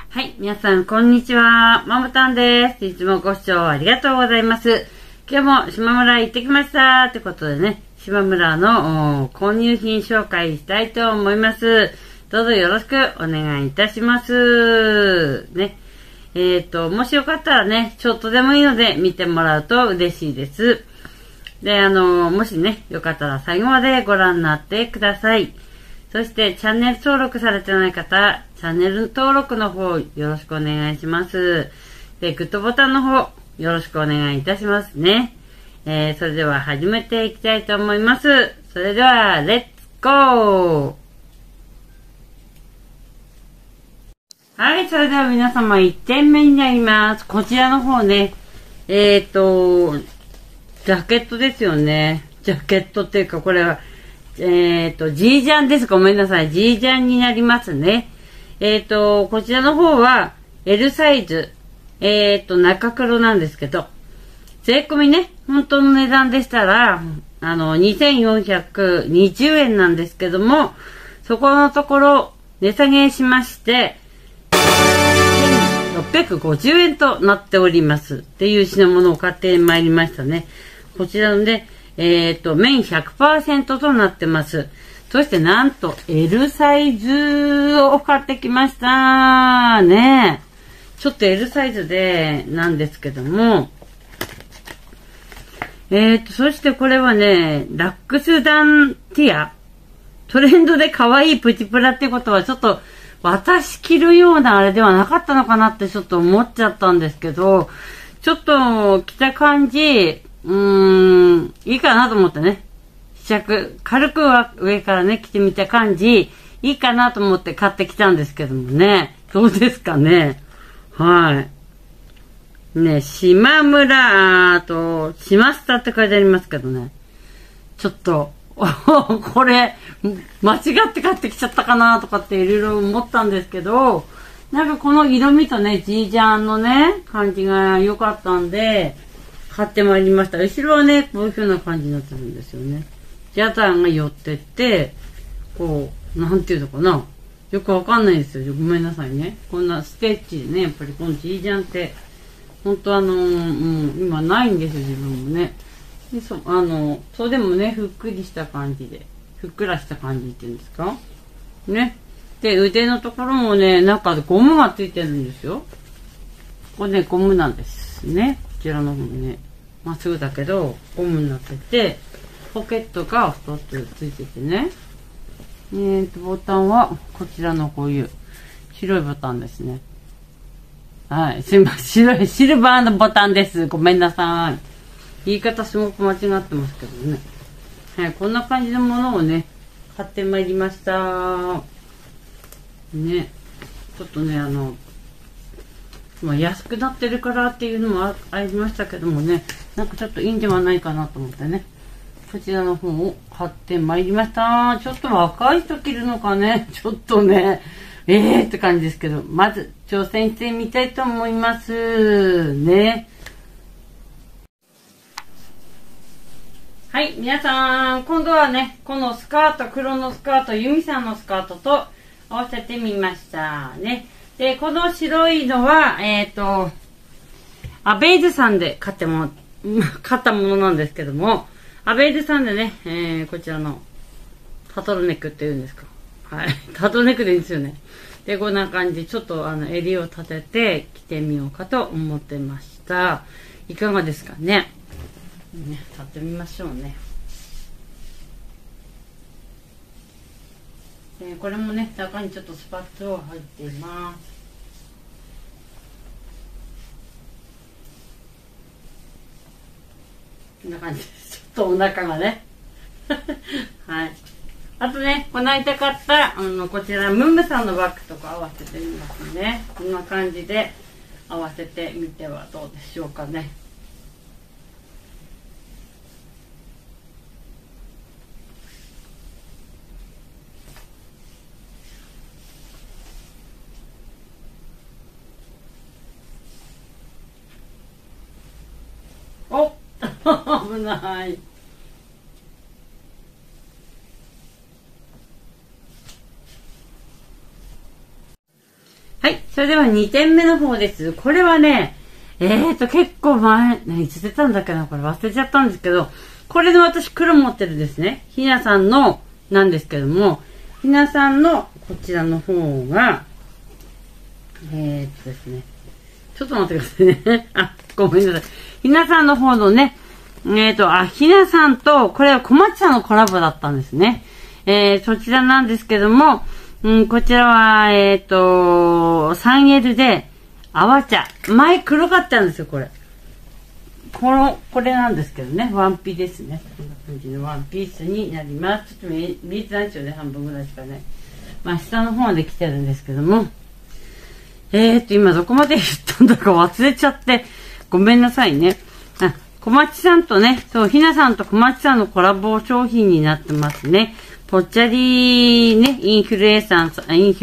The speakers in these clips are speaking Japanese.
はい、皆さん、こんにちは。マムタンです。いつもご視聴ありがとうございます。今日も島村行ってきました。ってことでね、島村の購入品紹介したいと思います。どうぞよろしくお願いいたします。ね。もしよかったらね、ちょっとでもいいので見てもらうと嬉しいです。で、もしね、よかったら最後までご覧になってください。そして、チャンネル登録されてない方、チャンネル登録の方、よろしくお願いします。で、グッドボタンの方、よろしくお願いいたしますね。それでは始めていきたいと思います。それでは、レッツゴー！はい、それでは皆様1点目になります。こちらの方ね、ジャケットですよね。ジャケットっていうか、これは、ジージャンです。ごめんなさい。ジージャンになりますね。こちらの方は L サイズ、中黒なんですけど、税込みね、本当の値段でしたら、2420円なんですけども、そこのところ、値下げしまして、1650円となっております。っていう品物を買ってまいりましたね。こちらので、綿 100% となってます。そしてなんと L サイズを買ってきましたね。ちょっと L サイズでなんですけども、そしてこれはね、ラックスダンティア。トレンドで可愛いプチプラってことはちょっと私着るようなあれではなかったのかなってちょっと思っちゃったんですけど、ちょっと着た感じ、いいかなと思ってね。試着、軽くは上からね、着てみた感じ、いいかなと思って買ってきたんですけどもね。どうですかね。はい。ね、島村と、しましたって書いてありますけどね。ちょっと、これ、間違って買ってきちゃったかなとかっていろいろ思ったんですけど、なんかこの色味とね、ジージャンのね、感じが良かったんで、買ってまいりました。後ろはね、こういう風な感じになってるんですよね。ジャタンが寄ってって、こう、なんていうのかな。よくわかんないんですよ。ごめんなさいね。こんなステッチでね、やっぱりこのジージャンって、本当今ないんですよ、自分もね。でそうでもね、ふっくりした感じで、ふっくらした感じっていうんですかね。で、腕のところもね、中でゴムがついてるんですよ。これね、ゴムなんですね。こちらの方ね。まっすぐだけど、ゴムになってて、ポケットが2つついててね。ボタンは、こちらのこういう、白いボタンですね。はい。すいません。シルバーのボタンです。ごめんなさい。言い方すごく間違ってますけどね。はい。こんな感じのものをね、買ってまいりました。ね。ちょっとね、安くなってるからっていうのもありましたけどもね、なんかちょっといいんではないかなと思ってね、こちらの方を買ってまいりました。ちょっと若い人着るのかね、ちょっとね、って感じですけど、まず挑戦してみたいと思いますね。はい、皆さん、今度はね、このスカート、黒のスカート、ユミさんのスカートと合わせてみましたね。で、この白いのは、アベイズさんで買ったものなんですけども、アベイズさんでね、こちらのタトルネックっていうんですか。はい。タトルネックでいいんですよね。で、こんな感じ、ちょっと襟を立てて着てみようかと思ってました。いかがですかね。ね、立ってみましょうね。これもね、中にちょっとスパッツを入っています。こんな感じです。ちょっとお腹がね。はい。あとね、この間買った、こちら、ムムさんのバッグとか合わせてみますね。こんな感じで合わせてみてはどうでしょうかね。お危ない。 それでは2点目の方です。これはね、結構前、いつ出たんだっけな、これ忘れちゃったんですけど、これで私黒持ってるですね、ひなさんの、なんですけども、ひなさんのこちらの方が、ですね、ちょっと待ってくださいね。あ、ごめんなさい。ひなさんの方のね、ひなさんと、これは小町さんのコラボだったんですね。そちらなんですけども、こちらは、3L で、泡茶。前黒かったんですよ、これ。これなんですけどね、ワンピですね。こんな感じのワンピースになります。ちょっと見えてないですよね、半分ぐらいしかね。まあ、下の方まで来てるんですけども。今どこまで言ったんだか忘れちゃって、ごめんなさいね。あ、小町さんとね、そう、ひなさんと小町さんのコラボ商品になってますね。ぽっちゃりね、インフルエンサー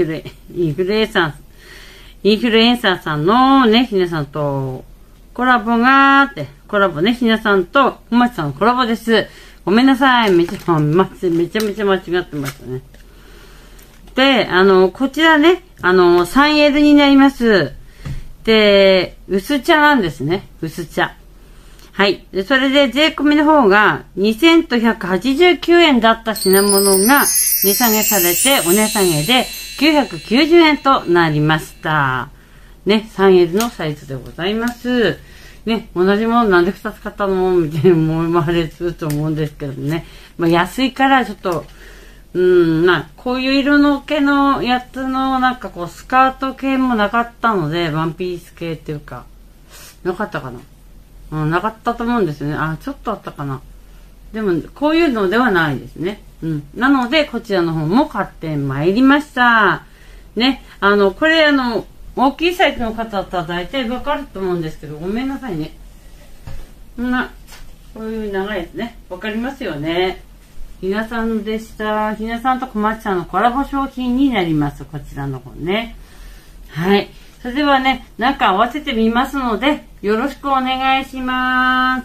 さんのね、ひなさんとコラボがあって、コラボね、ひなさんと小町さんのコラボです。ごめんなさい。めちゃめちゃ間違ってましたね。で、こちらね、3L になります。で、薄茶なんですね。薄茶。はい。で、それで税込みの方が2189円だった品物が値下げされて、お値下げで990円となりました。ね、3L のサイズでございます。ね、同じものなんで2つ買ったのみたいな思われると思うんですけどね。まあ、安いからちょっと、こういう色の系のやつのなんかこうスカート系もなかったので、ワンピース系っていうか、なかったかな。なかったと思うんですよね。あ、ちょっとあったかな。でも、こういうのではないですね。なので、こちらの方も買ってまいりました。ね、これ大きいサイズの方だったら大体わかると思うんですけど、ごめんなさいね。こういう長いやつね。わかりますよね。ひなさんでした。ひなさんと小町さんのコラボ商品になります。こちらの方ね。はい。それではね、なんか合わせてみますので、よろしくお願いします。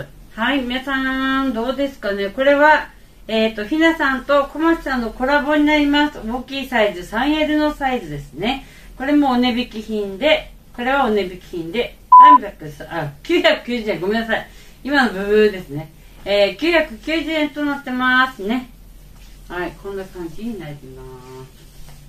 はい、皆さん、どうですかね。これは、ひなさんと小町さんのコラボになります。大きいサイズ、3L のサイズですね。これもお値引き品で、これはお値引き品で、990円、ごめんなさい。今のブブーですね。990円となってますね。はい、こんな感じになります。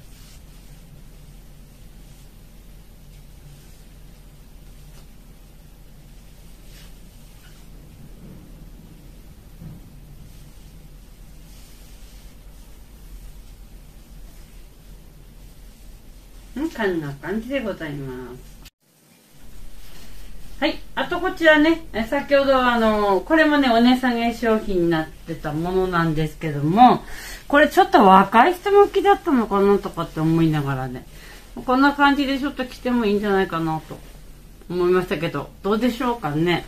こんな感じでございます。はい。あとこちらね、先ほどこれもね、お値下げ商品になってたものなんですけども、これちょっと若い人向きだったのかなとかって思いながらね、こんな感じでちょっと着てもいいんじゃないかなと思いましたけど、どうでしょうかね。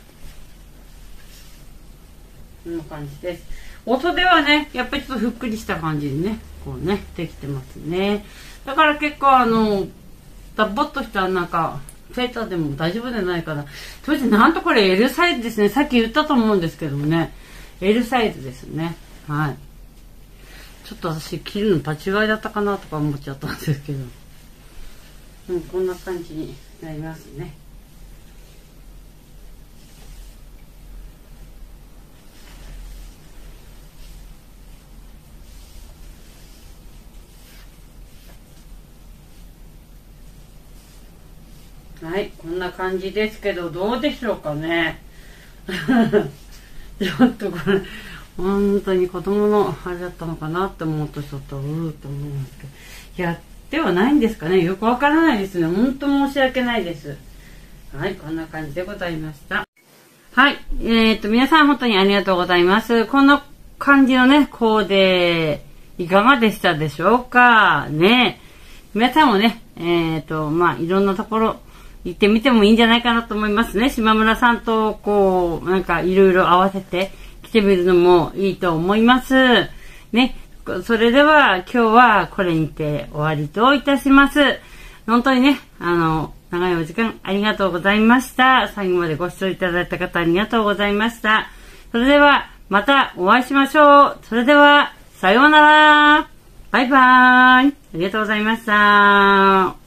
こんな感じです。お袖はね、やっぱりちょっとふっくりした感じでね、こうね、できてますね。だから結構ダボっとしたなんか、セーターでも大丈夫じゃないかな。そしてなんとこれ L サイズですね。さっき言ったと思うんですけどもね。L サイズですね。はい。ちょっと私着るの場違いだったかなとか思っちゃったんですけど。こんな感じになりますね。はい、こんな感じですけど、どうでしょうかね。ちょっとこれ、本当に子供のあれだったのかなって思うと、ちょっと、と思いますけど。やってはないんですかね。よくわからないですね。本当申し訳ないです。はい、こんな感じでございました。はい、皆さん本当にありがとうございます。こんな感じのね、コーデ、いかがでしたでしょうかね。皆さんもね、いろんなところ、行ってみてもいいんじゃないかなと思いますね。島村さんと、こう、なんかいろいろ合わせて着てみるのもいいと思います。ね。それでは今日はこれにて終わりといたします。本当にね、長いお時間ありがとうございました。最後までご視聴いただいた方ありがとうございました。それではまたお会いしましょう。それでは、さようなら。バイバーイ。ありがとうございました。